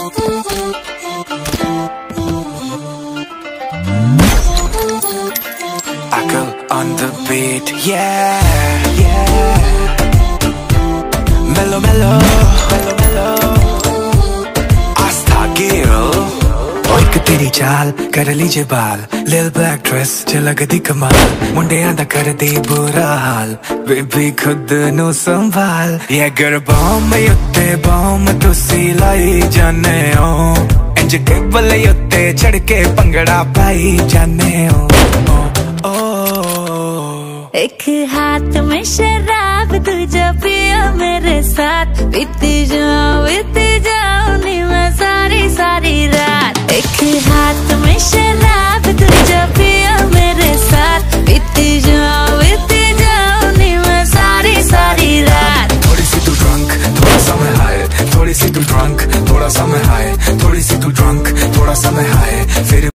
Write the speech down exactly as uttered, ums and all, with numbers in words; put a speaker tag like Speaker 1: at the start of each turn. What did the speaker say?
Speaker 1: Akal on the beat, yeah, yeah. Mellow, mellow, mellow, mellow. Aastha Gill. Oh, एक तेरी चाल कर लीजे बाल, लिल ब्लैक ड्रेस च लगदी कमाल, मुंडियां दा कर दी बुरा हाल, बेबी खुद नू संभाल। ये गर बॉम उत्ते बॉम तुसी लाई जाने हो, इंज केबल उत्ते चढ़ के भंगड़ा पाई जाने हो।
Speaker 2: एक हाथ में शराब दूजा पिया मेरे साथ, पीती जाओ पीती जाओ नी मैं सारी सारी रात। एक हाथ में शराब दूजा पिया मेरे साथ, पीती जाओ पीती जाओ नी मैं सारी सारी रात।
Speaker 1: थोड़ी सी तू ड्रंक थोड़ा सा मैं हाय, थोड़ी सी तू ड्रंक थोड़ा सा मैं हाय, थोड़ी सी तू ड्रंक थोड़ा सा मैं हाय, फिर